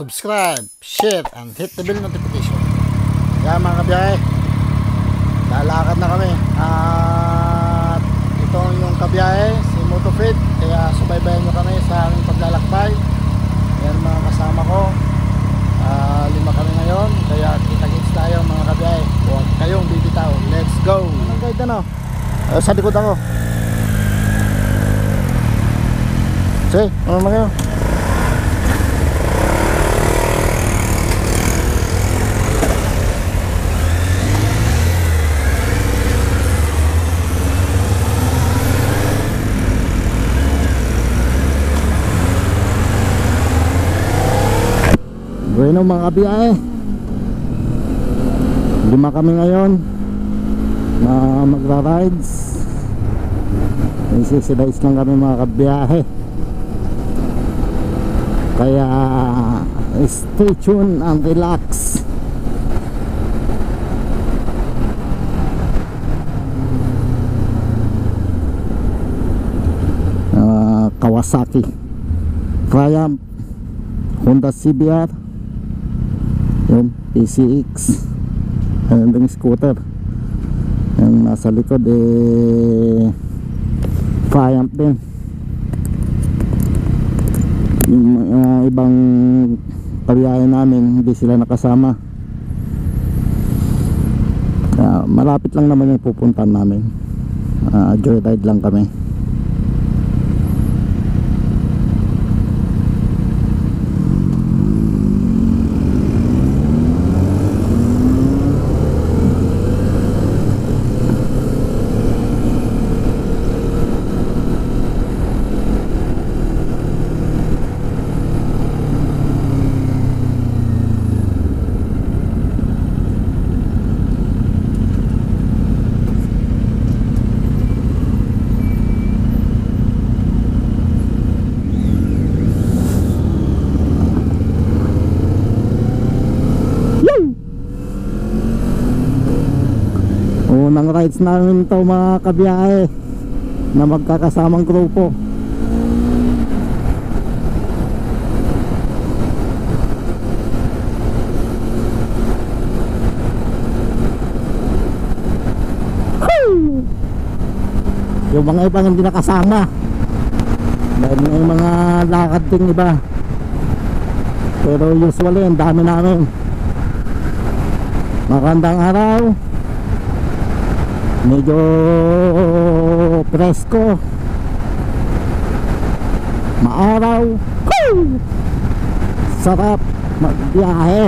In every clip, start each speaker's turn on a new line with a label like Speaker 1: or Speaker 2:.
Speaker 1: subscribe, share, and hit the bell notification. Kaya mga kabiyahe, lalakad na kami. At ito yung kabiyahe, si Motofit. Kaya subaybayan nyo kami sa aming paglalakbay. Yan mga kasama ko. 5 kami ngayon. Kaya kita-kits tayo mga kabiyahe. Huwag kayong bibitaw. Let's go! Ang guide ano? Sa likod ako. Sige, ano naman kayo? Bueno mga kabiyahe, 5 kami ngayon na magra-rides. Isisidays lang kami mga kabiyahe. Kaya stay tuned and relax. Kawasaki Triumph, Honda CBR, yun, PCX, and yung scooter. Yung nasa likod Triumph din. Yung ibang kabiyahe namin hindi sila nakasama. Malapit lang naman yung pupuntahan namin. Joyride lang kami. Unang rides namin ito mga kabiyahe na magkakasamang grupo. Yung mga ibang hindi nakasama dahil may mga lakad ding iba, pero usually ang dami namin. Magandang araw, medyo presko, maaraw, sarap magbiyahe.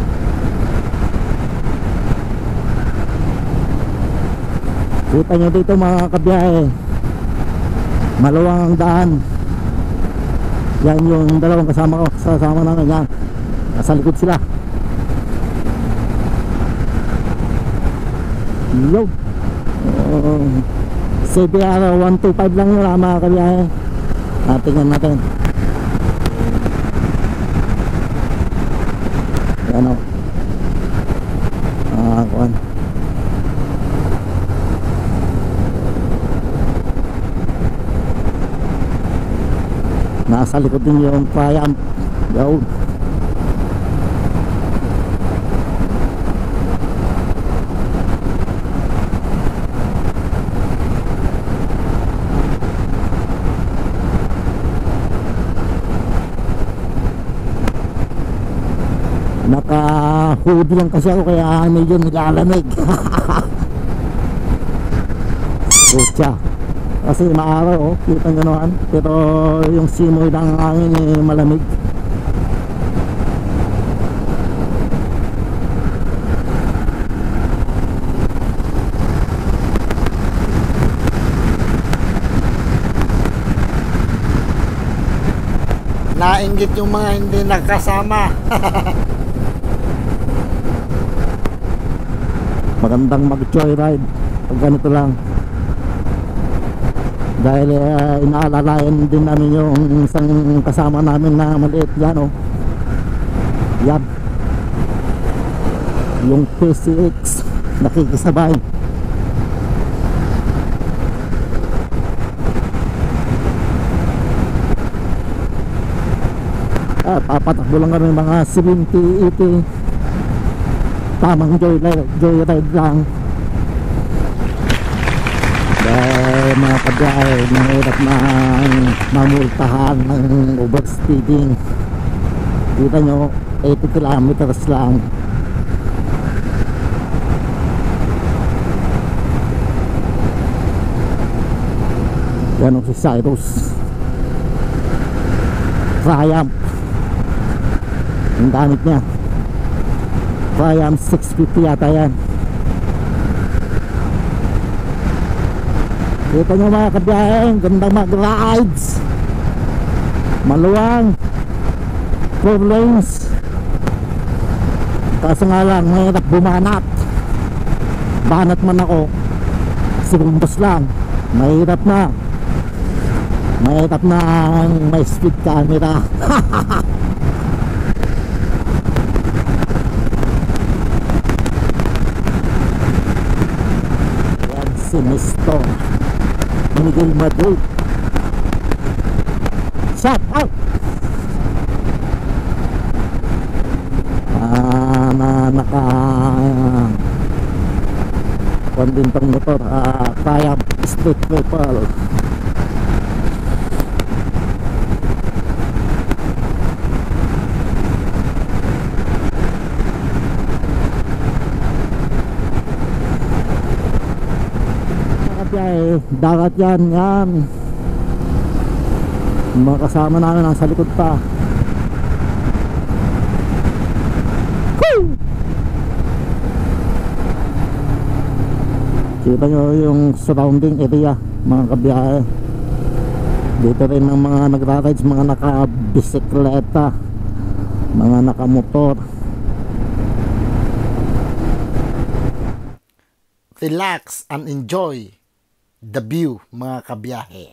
Speaker 1: Kita nyo dito mga kabiyahe, maluwang ang daan. Yan yung dalawang kasama ko, kasama namin yan, nasa likod sila. Yo, CBR 125 lang nila mga kabiyahe. Tingnan natin. Yan o, kuhan. Nasa likod din yung Triumph. Yo, naka-hoodie lang kasi ako kaya medyo nilalamig. Pucha, kasi maaraw kita nyo naman, pero yung simoy ng hangin malamig. Nainggit yung mga hindi nakasama. Magandang mag-joyride pag ganito lang, dahil inaalalayan din namin yung isang kasama namin na maliit. Yan o, yan yung PCX nakikisabay. Papatakbo lang kami mga 70-80. Tamang joyride lang. Dahil mga kabiyahe, mahirap na mamultahan ng overspeeding. Kita nyo, 80 kilometers lang. Yan si Cyrus Triumph, yung gamit niya Triumph 650 yata yan. Kita nyo mga kabiyahe, gandang mag-rides, maluwang 4 lanes. Kaso nga lang, mahirap bumanat. Banat man ako, segundos lang. Mahirap na ang may speed camera. Yan si Mr. Miguel Madrid. Shout out! Na naka pandintang motor, Triumph Street Triple. Dagat yan. Mga kasama namin nasa likod pa. Kita nyo yung surrounding area mga kabiyahe. Dito rin ang mga nagra-rides, mga naka-bisikleta, mga naka-motor. Relax and enjoy the view mga kabiyahe.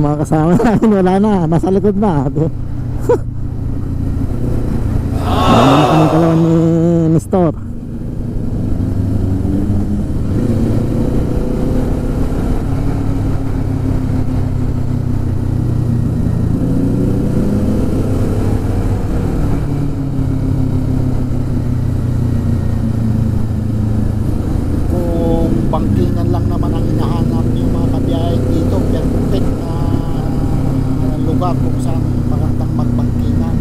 Speaker 1: yung mga kasama natin wala na, nasa likod na. Wala na kami kalawan ni Store.
Speaker 2: Bangkingan lang naman ang hinahanap yung mga kabiyahe dito, perfect na lugar kung saan magandang magbangkingan.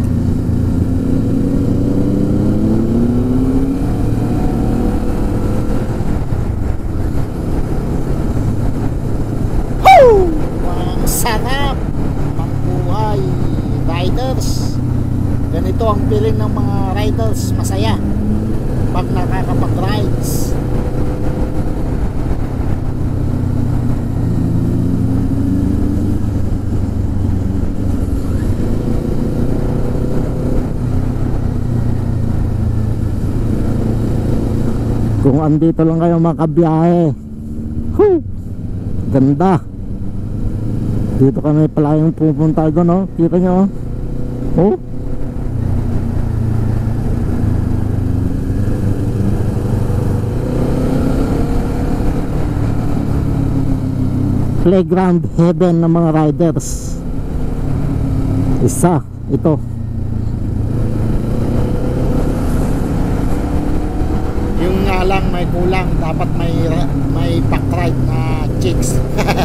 Speaker 2: Ang sarap ng buhay, riders. Ganito ang feeling ng mga riders, masaya pag nakakapag-rides.
Speaker 1: Kung andito lang kayo makabiyahe, ganda. Dito kami pala yung pupunta doon, no? Kita nyo, oh. Playground heaven ng mga riders. Isa, ito.
Speaker 2: Yung nga lang may kulang, dapat may backride na chicks.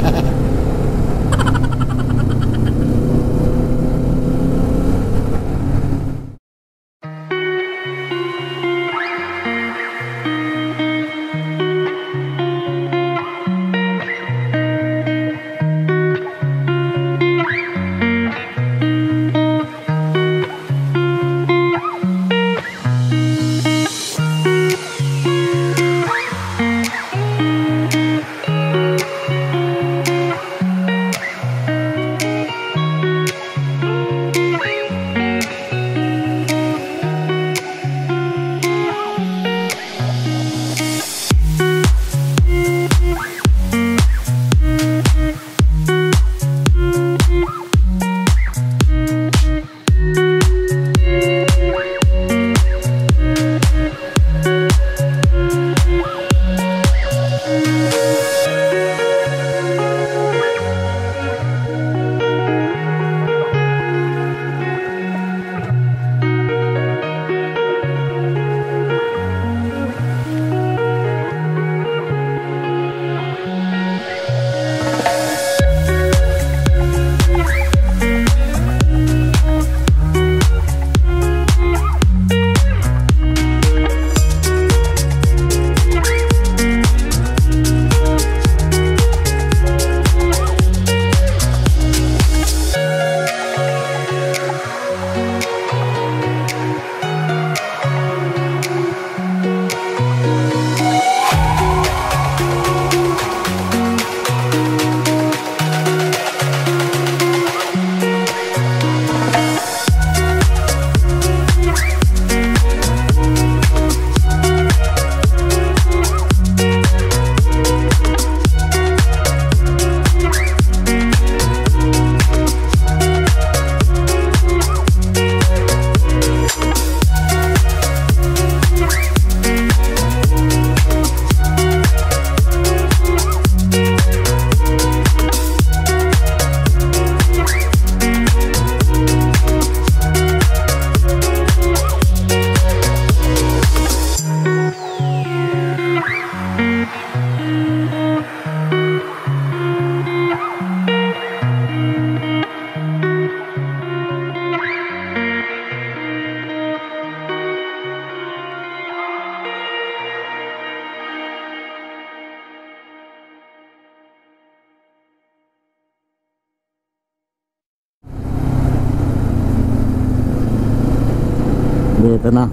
Speaker 1: Dito na.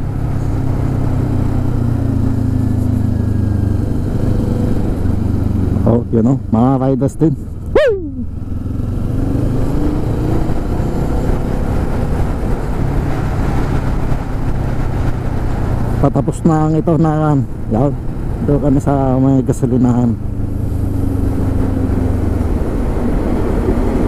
Speaker 1: Oh, you know, mga riders din. Woo! Patapos na ang ito na yan. Doon kami sa may gasolinahan.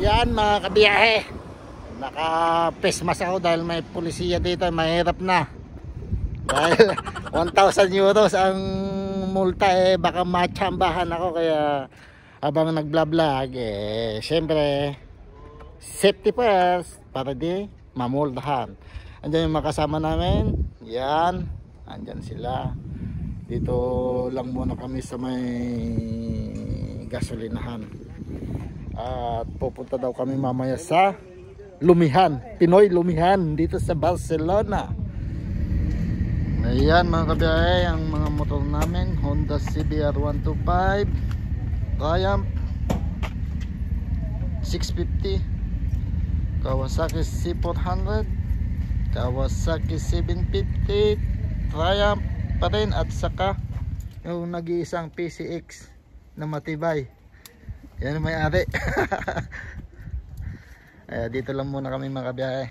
Speaker 1: Ayan mga kabiyahe, naka-face ako dahil may pulisiya dito. Mahirap na dahil 1,000 euros ang multa, baka matsambahan ako. Kaya habang nagblablag, syempre safety first para di mamultahan. Andyan yung makasama namin, yan, andyan sila. Dito lang muna kami sa may gasolinahan at pupunta daw kami mamaya sa Lumihan, Pinoy Lumihan dito sa Barcelona. Ayan mga kabiyahe, ang mga motor namin, Honda CBR 125, Triumph 650, Kawasaki C400, Kawasaki 750, Triumph pa rin, at saka yung nag-iisang PCX na matibay. Yan ang may-ari. Dito lang muna kami mga kabiyahe.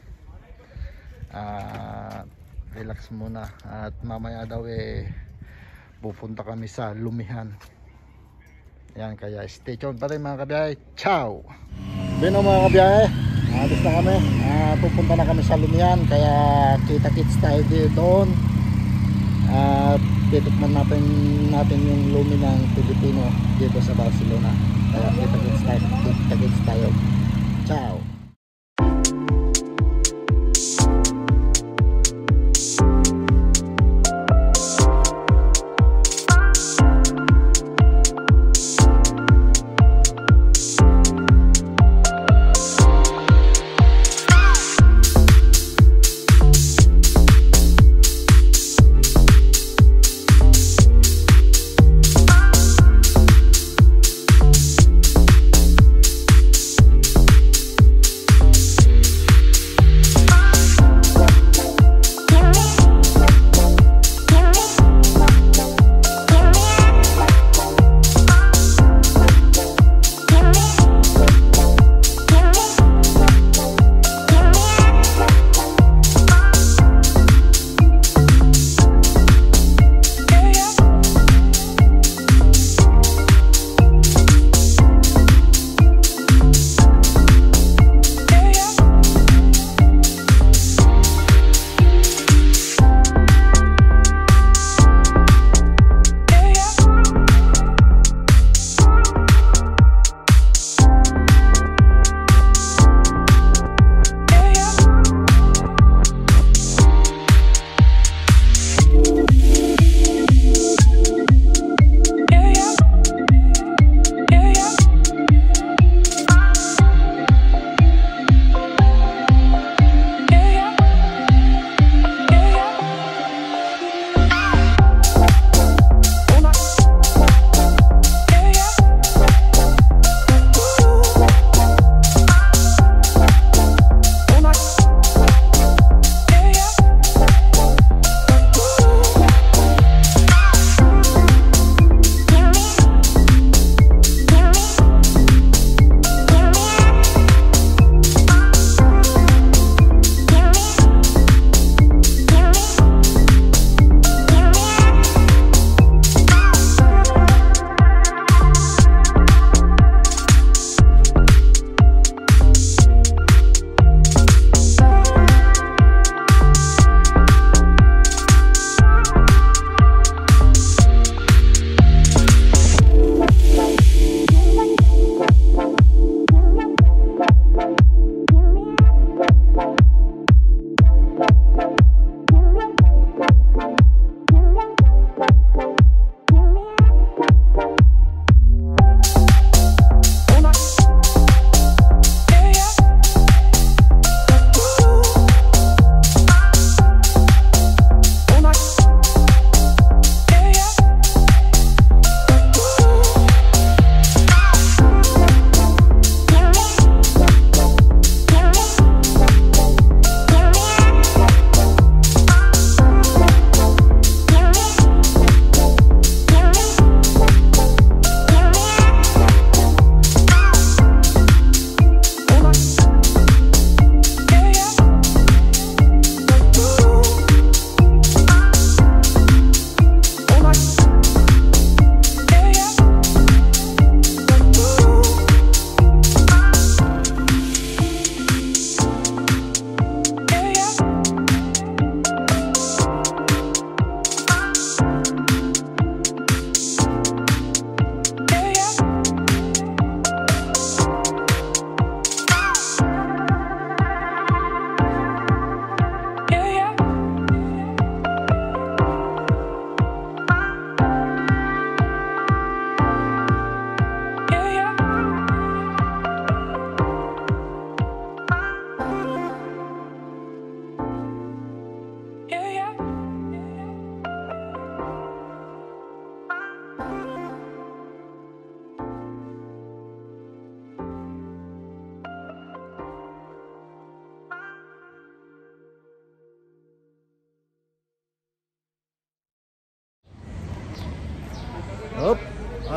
Speaker 1: Relax muna at mamaya daw pupunta kami sa Lumihan. Yan, kaya stay tuned pa rin mga kabiyahe. Ciao! Bino mga kabiyahe, alis na kami. Pupunta na kami sa Lumihan, kaya kita-kits tayo doon. At titikman natin yung lumi ng Pilipino dito sa Barcelona. Kaya kita-kits tayo. Ciao!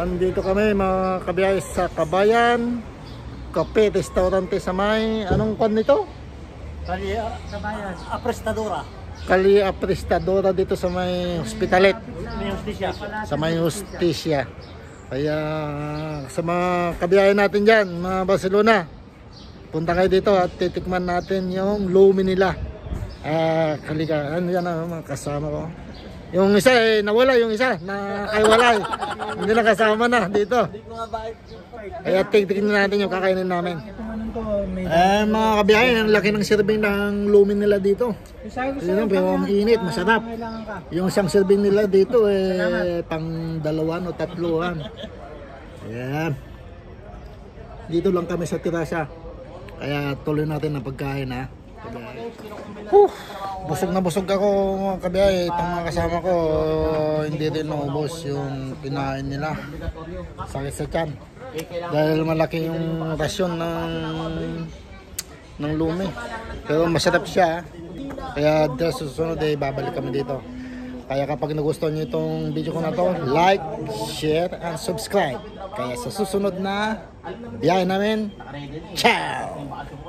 Speaker 1: Andito kami mga kabiyahe sa Kabayan Cafe Restaurante sa may anong kwan nito?
Speaker 2: Kabayan, Aprestadora.
Speaker 1: Kali Aprestadora dito sa may Hospitalet.
Speaker 2: May hostisya.
Speaker 1: Sa may Justicia. Kaya sa mga kabiyahe natin dyan, mga Barcelona, punta kayo dito at titikman natin yung lumi nila. Kalika, ano yan mga kasama ko. Yung isa nawala, yung isa na kaiwalay. Hindi na kasama na dito. Kaya tignan natin yung kakainin namin. Mga kabiyahe, ang laki ng serving ng lumi nila dito. Yun, pero ang init, masarap. Yung isang serving nila dito pang 2 o 3. Ayan. Dito lang kami sa terasa. Kaya tuloy natin ang pagkain ha. Busog na busog ako mga kabiyahe. Itong mga kasama ko hindi rin naubos yung pinain nila. Sakit sa tiyan. Dahil malaki yung rasyon ng lumi. Pero masarap siya. Kaya dahil susunod babalik kami dito. Kaya kapag nagustuhan nyo itong video ko na to, like, share, and subscribe. Kaya sa susunod na biyahe namin, ciao!